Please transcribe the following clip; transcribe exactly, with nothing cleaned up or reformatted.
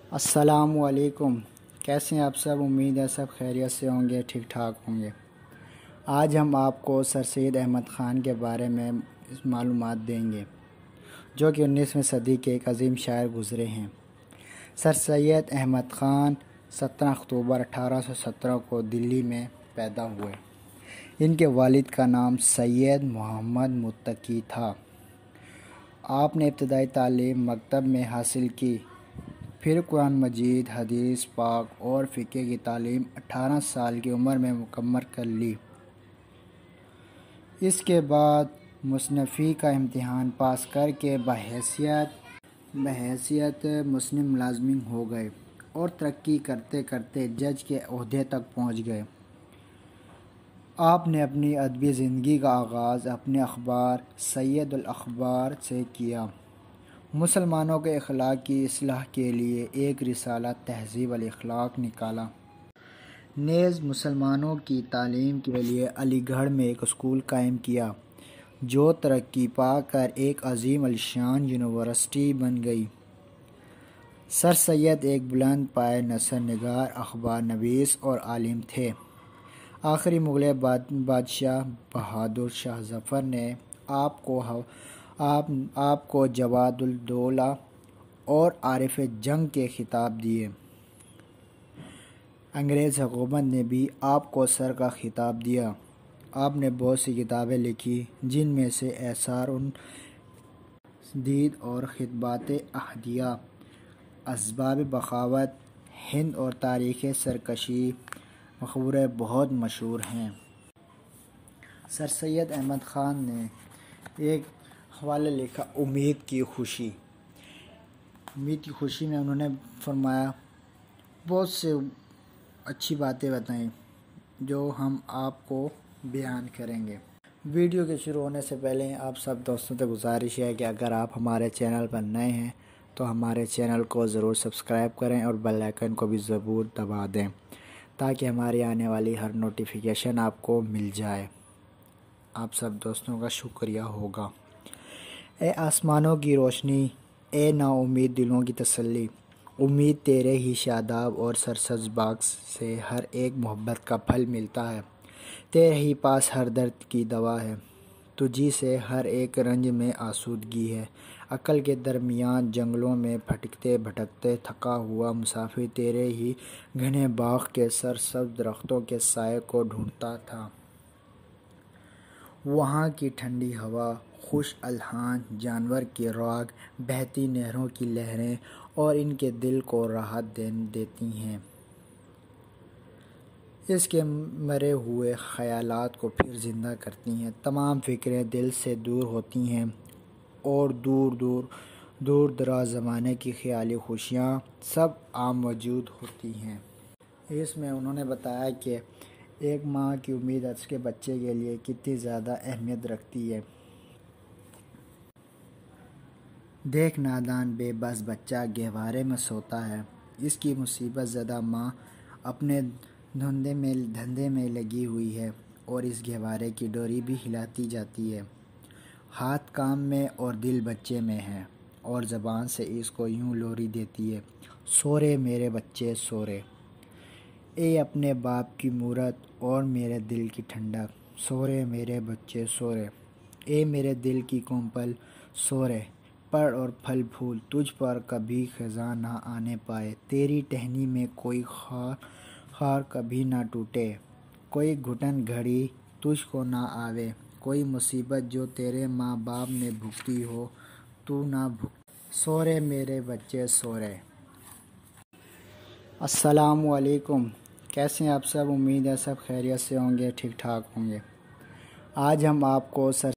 السلام علیکم، کیسے ہیں آپ سب؟ امید ہے سب خیریت سے ہوں گے، ٹھیک ٹھاک ہوں گے۔ آج ہم آپ کو سر سید احمد خان کے بارے میں معلومات دیں گے، جو کہ انیسویں صدی کے ایک عظیم شاعر گزرے ہیں۔ سر سید احمد خان سترہ اکتوبر اٹھارہ سو سترہ کو دلی میں پیدا ہوئے۔ ان کے والد کا نام سید محمد متقی تھا۔ آپ نے ابتدائی تعلیم مکتب میں حاصل کی، پھر قرآن مجید، حدیث پاک اور فقہ کی تعلیم اٹھارہ سال کی عمر میں مکمل کر لی۔ اس کے بعد مصنفی کا امتحان پاس کر کے بحیثیت بحیثیت مصنف ملازم ہو گئے اور ترقی کرتے کرتے جج کے عہدے تک پہنچ گئے۔ آپ نے اپنی ادبی زندگی کا آغاز اپنے اخبار سید الاخبار سے کیا۔ مسلمانوں کے اخلاق کی اصلاح کے لیے ایک رسالہ تہذیب الاخلاق نکالا۔ نیز مسلمانوں کی تعلیم کے لیے علی گڑھ میں ایک اسکول قائم کیا، جو ترقی پا کر ایک عظیم الشان یونیورسٹی بن گئی۔ سر سید ایک بلند پائے نثر نگار، اخبار نویس اور عالم تھے۔ آخری مغلیہ بادشاہ بہادر شاہ ظفر نے آپ کو آپ آپ کو جواد الدولہ اور عارف جنگ کے خطاب دیے۔ انگریز حکومت نے بھی آپ کو سر کا خطاب دیا۔ آپ نے بہت سی کتابیں لکھی، جن میں سے ایثار دید اور خطبات احدیہ، اسباب بغاوت ہند اور تاریخ سرکشی مقبرہ بہت مشہور ہیں۔ سر سید احمد خان نے ایک حوالہ لکھا، امید کی خوشی۔ امید کی خوشی میں انہوں نے فرمایا، بہت سے اچھی باتیں بتائیں جو ہم آپ کو بیان کریں گے۔ ویڈیو کے شروع ہونے سے پہلے آپ سب دوستوں سے گزارش ہے کہ اگر آپ ہمارے چینل پر نئے ہیں تو ہمارے چینل کو ضرور سبسکرائب کریں اور بیل آئیکن کو بھی ضرور دبا دیں، تاکہ ہماری آنے والی ہر نوٹیفیکیشن آپ کو مل جائے۔ آپ سب دوستوں کا شکریہ ہوگا۔ اے آسمانوں کی روشنی، اے نا امید دلوں کی تسلی، امید تیرے ہی شاداب اور سرسبز باغ سے ہر ایک محبت کا پھل ملتا ہے، تیرے ہی پاس ہر درد کی دوا ہے، تجھی سے ہر ایک رنج میں آسودگی ہے۔ عقل کے درمیان جنگلوں میں بھٹکتے بھٹکتے تھکا ہوا مسافر تیرے ہی گھنے باغ کے سرسبز درختوں کے سائے کو ڈھونڈتا تھا۔ وہاں کی ٹھنڈی ہوا، خوش الحان جانور کی راگ، بہتی نہروں کی لہریں اور ان کے دل کو راحت دیتی ہیں۔ اس کے مرے ہوئے خیالات کو پھر زندہ کرتی ہیں۔ تمام فکریں دل سے دور ہوتی ہیں اور دور دور دور دراز زمانے کی خیالی خوشیاں سب عام موجود ہوتی ہیں۔ اس میں انہوں نے بتایا کہ ایک ماں کی امید اس کے بچے کے لیے کتنی زیادہ اہمیت رکھتی ہے۔ دیکھ نادان بے بس بچہ گہوارے میں سوتا ہے، اس کی مصیبت زدہ ماں اپنے دھندے میں دھندے میں لگی ہوئی ہے اور اس گہوارے کی ڈوری بھی ہلاتی جاتی ہے۔ ہاتھ کام میں اور دل بچے میں ہے اور زبان سے اس کو یوں لوری دیتی ہے، سو رے میرے بچے سو رے، اے اپنے باپ کی مورت اور میرے دل کی ٹھنڈک، سو رے میرے بچے سو رے، اے میرے دل کی کونپل سو رے، پڑ اور پھل پھول تجھ پر کبھی خزاں نہ آنے پائے، تیری ٹہنی میں کوئی خار خار کبھی نہ ٹوٹے، کوئی گھٹن گھڑی تجھ کو نہ آوے، کوئی مصیبت جو تیرے ماں باپ نے بھگتی ہو تو نہ بھگتے، سو رے میرے بچے سو رے۔ السلام علیکم، کیسے ہیں آپ سب؟ امید ہے سب خیریت سے ہوں گے، ٹھیک ٹھاک ہوں گے۔ آج ہم آپ کو سر